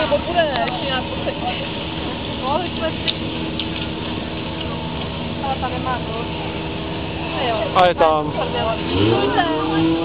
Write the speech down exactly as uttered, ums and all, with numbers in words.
Nebo bude ještě nějak posekne. No, jsme si... Ale ta nemá to. A je tam. Pojďte.